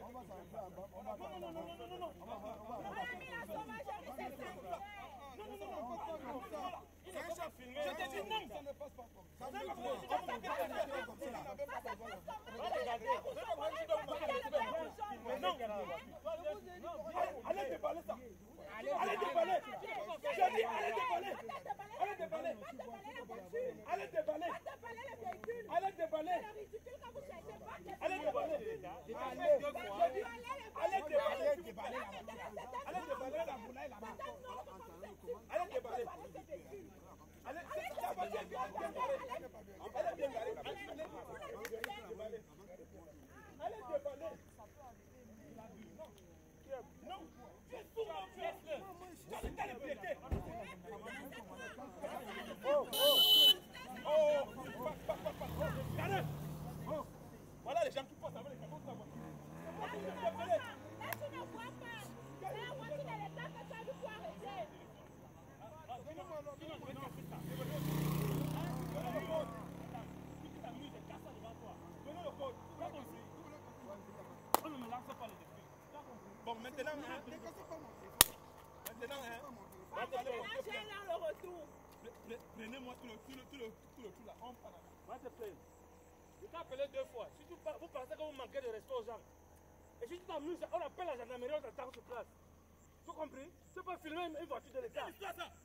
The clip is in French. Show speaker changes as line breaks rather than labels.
C'est un chat filmé. Je te dis non. Ça ne passe pas comme ça. Allez déballer ça. Allez déballer. J'ai dit allez déballer. Allez déballer. Allez déballer. Allez déballer. Allez déballer. Allez déballer. Allez déballer la boulaille là-bas. Allez déballer. Allez, ça va bien garé. Allez bien garé. Allez déballer. Non, tu es sourd, tu es le. Tu as le temps de péter. Voilà les gens qui passent avec les camions de la voiture.
Là, tu ne vois pas. La voiture, elle est là, que ça lui faut arrêter.
Bon, maintenant,
J'ai le retour.
Prenez-moi tout le tout là. On part là.
Moi, c'est plein. Je t'ai appelé 2 fois. Si vous pensez que vous manquez de respect aux gens, et si tu t'amuses, on appelle la gendarmerie, on t'attend sur place. Tu as compris? Tu peux pas filmer une voiture de l'État.